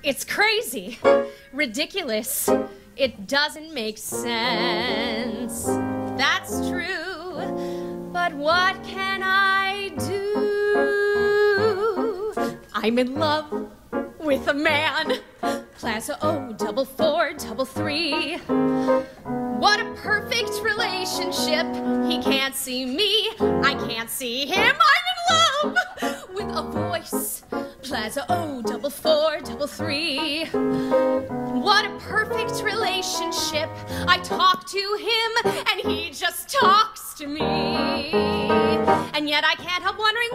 It's crazy, ridiculous. It doesn't make sense. That's true, but what can I do? I'm in love with a man. Plaza O4433. What a perfect relationship. He can't see me, I can't see him. I'm in love with a voice. Plaza O4433. What a perfect relationship. I talk to him and he just talks to me. And yet I can't help wondering,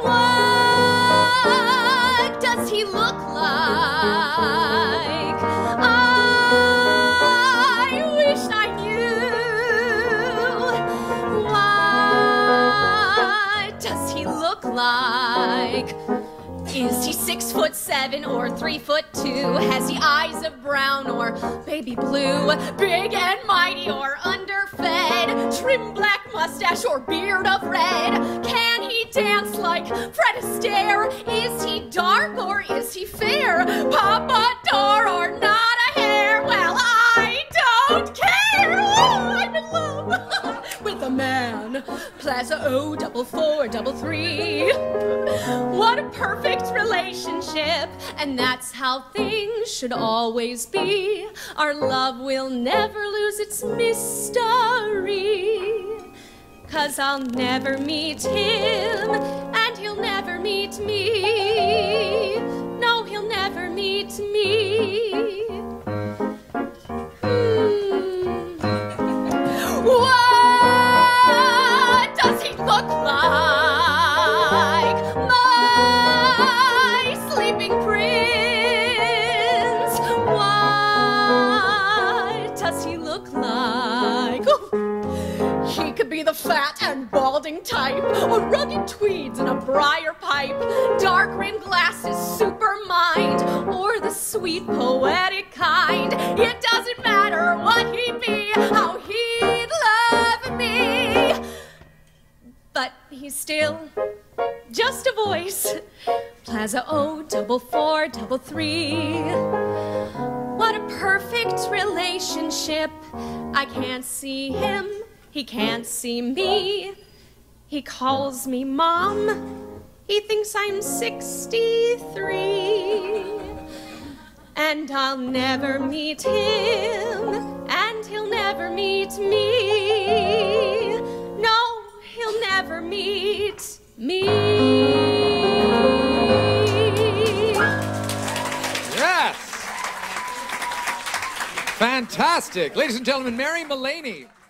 what does he look like? I wish I knew. What does he look like? Is he 6'7" or 3'2"? Has he eyes of brown or baby blue? Big and mighty or underfed? Trim black mustache or beard of red? Can he dance like Fred Astaire? Is he dark or is he fair? Papa Dar or not a hair? Well, I don't care. Oh, I'm in love with a man. Plaza O4433. What a perfect relationship, and that's how things should always be. Our love will never lose its mystery, 'cause I'll never meet him, and he'll never meet me. No, he'll never meet me. What does he look like? My sleeping prince. What does he look like? He could be the fat and balding type, or rugged tweeds and a briar pipe, dark rimmed glasses, super mind, or the sweet poetic kind. It doesn't matter what he'd be, how he'd love me, but he's still just a voice. Plaza O4433. What a perfect relationship. I can't see him, he can't see me. He calls me Mom. He thinks I'm 63. And I'll never meet him, and he'll never meet me. No, he'll never meet me. Yes! Fantastic. Ladies and gentlemen, Malaney.